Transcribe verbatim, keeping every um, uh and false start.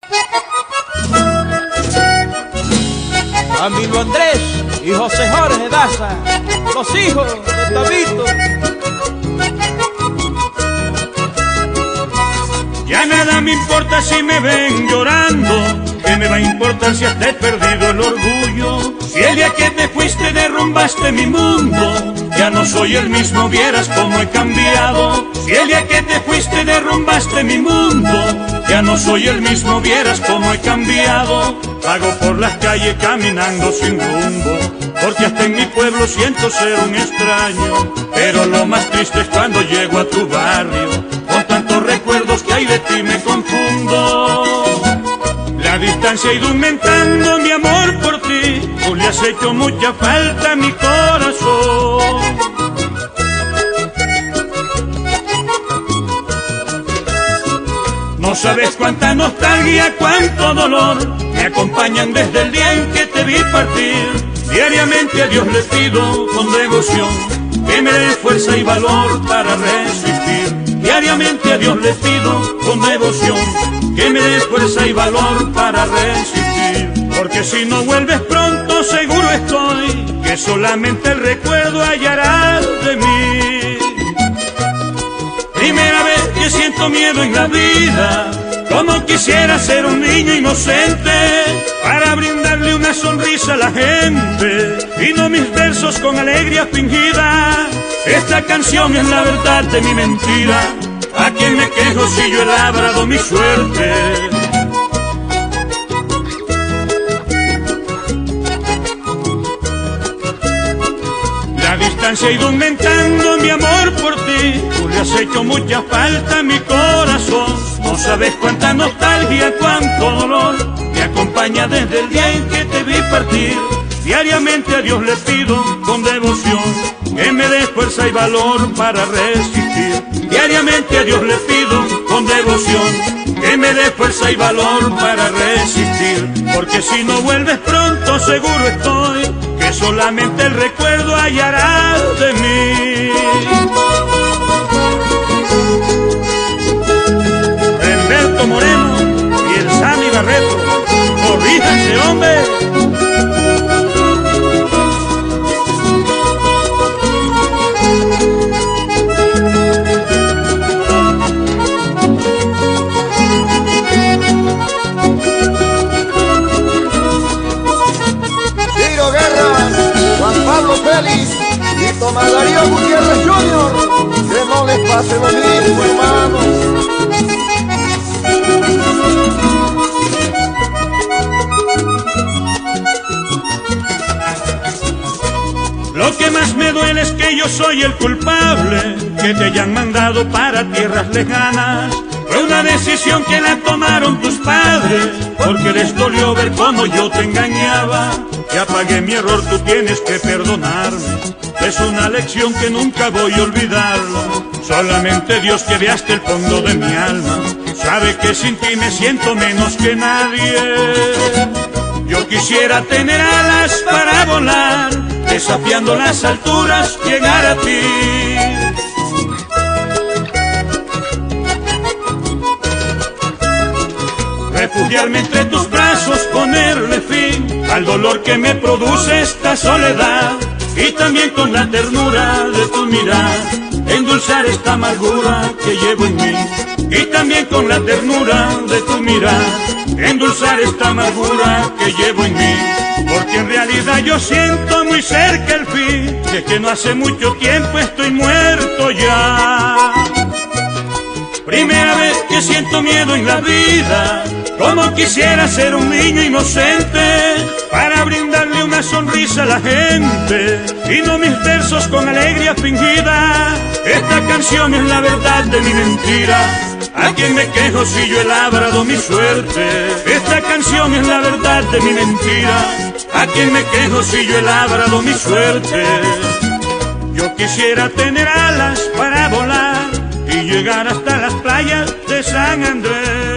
Camilo Andrés y José Jorge Daza, los hijos de Tabito. Ya nada me importa si me ven llorando, ¿qué me va a importar si hasta he perdido el orgullo? Si el día que te fuiste derrumbaste mi mundo, ya no soy el mismo, vieras cómo he cambiado. Si el día que te fuiste derrumbaste mi mundo, ya no soy el mismo, vieras cómo he cambiado. Vago por las calles caminando sin rumbo, porque hasta en mi pueblo siento ser un extraño. Pero lo más triste es cuando llego a tu barrio, con tantos recuerdos que hay de ti me confundo. La distancia ha ido aumentando mi amor por ti, tú le has hecho mucha falta a mi corazón. No sabes cuánta nostalgia, cuánto dolor me acompañan desde el día en que te vi partir. Diariamente a Dios le pido con devoción que me dé fuerza y valor para resistir. Diariamente a Dios le pido con devoción que me dé fuerza y valor para resistir. Porque si no vuelves pronto seguro estoy que solamente el recuerdo hallarás de mí. Primera vez que siento miedo en la vida, como quisiera ser un niño inocente para brindarle una sonrisa a la gente y no mis versos con alegría fingida. Esta canción es la verdad de mi mentira, ¿a quién me quejo si yo he labrado mi suerte? La distancia ha ido aumentando mi amor por ti, tú le has hecho mucha falta a mi corazón. No sabes cuánta nostalgia, cuánto dolor me acompaña desde el día en que te vi partir. Diariamente a Dios le pido con devoción que me dé fuerza y valor para resistir. Diariamente a Dios le pido con devoción que me dé fuerza y valor para resistir. Porque si no vuelves pronto seguro estoy que solamente el recuerdo hallarás de mí. Humberto Moreno y el Sammy Barreto, corríjanse, hombre. Ciro Guerra, Juan Pablo Félix y Tomás Darío Gutiérrez junior, que no les pase lo mismo, hermanos. Lo que más me duele es que yo soy el culpable, que te hayan mandado para tierras lejanas. Fue una decisión que la tomaron tus padres, porque les dolió ver cómo yo te engañaba. Ya pagué mi error, tú tienes que perdonarme. Es una lección que nunca voy a olvidarla. Solamente Dios, que ve hasta el fondo de mi alma, sabe que sin ti me siento menos que nadie. Yo quisiera tener alas para volar, desafiando las alturas, llegar a ti. Refugiarme entre tus brazos, ponerle fin al dolor que me produce esta soledad. Y también con la ternura de tu mirar, endulzar esta amargura que llevo en mí. Y también con la ternura de tu mirar, endulzar esta amargura que llevo en mí. Porque en realidad yo siento muy cerca el fin, de que no hace mucho tiempo estoy muerto ya. Primera vez que siento miedo en la vida, como quisiera ser un niño inocente para brindarle una sonrisa a la gente y no mis versos con alegría fingida. Esta canción es la verdad de mi mentira, ¿a quién me quejo si yo he labrado mi suerte? Esta canción es la verdad de mi mentira, ¿a quién me quejo si yo he labrado mi suerte? Yo quisiera tener alas para volar y llegar hasta las playas de San Andrés.